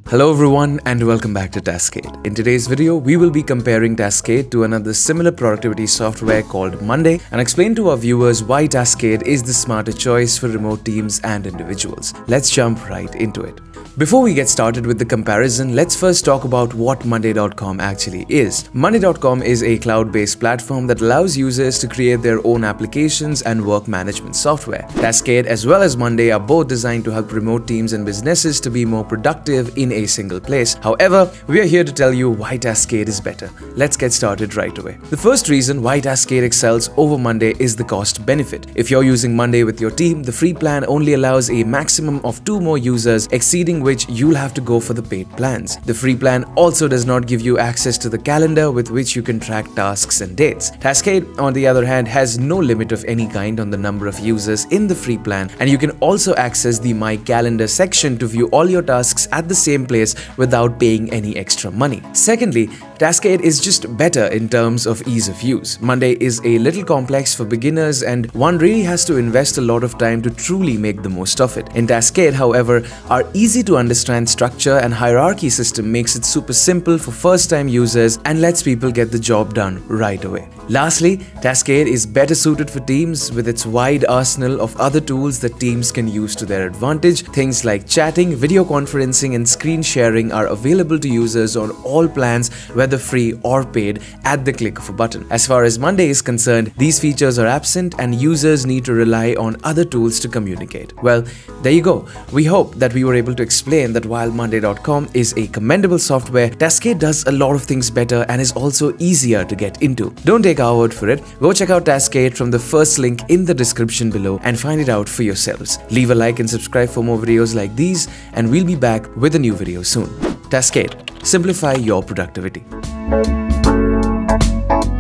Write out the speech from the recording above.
Hello everyone and welcome back to Taskade. In today's video, we will be comparing Taskade to another similar productivity software called Monday and explain to our viewers why Taskade is the smarter choice for remote teams and individuals. Let's jump right into it. Before we get started with the comparison, let's first talk about what Monday.com actually is. Monday.com is a cloud-based platform that allows users to create their own applications and work management software. Taskade as well as Monday are both designed to help remote teams and businesses to be more productive in a single place. However, we are here to tell you why Taskade is better. Let's get started right away. The first reason why Taskade excels over Monday is the cost benefit. If you're using Monday with your team, the free plan only allows a maximum of 2 more users, exceeding which you'll have to go for the paid plans. The free plan also does not give you access to the calendar with which you can track tasks and dates. Taskade, on the other hand, has no limit of any kind on the number of users in the free plan, and you can also access the My Calendar section to view all your tasks at the same place without paying any extra money. Secondly, Taskade is just better in terms of ease of use. Monday is a little complex for beginners and one really has to invest a lot of time to truly make the most of it. In Taskade, however, our easy to understand structure and hierarchy system makes it super simple for first-time users and lets people get the job done right away. Lastly, Taskade is better suited for teams with its wide arsenal of other tools that teams can use to their advantage. Things like chatting, video conferencing and screen sharing are available to users on all plans, whether free or paid, at the click of a button. As far as Monday is concerned, these features are absent and users need to rely on other tools to communicate. Well, there you go. We hope that we were able to explain that while Monday.com is a commendable software, Taskade does a lot of things better and is also easier to get into. Don't take our word for it. Go check out Taskade from the first link in the description below and find it out for yourselves. Leave a like and subscribe for more videos like these, and we'll be back with a new video soon. Taskade. Simplify your productivity.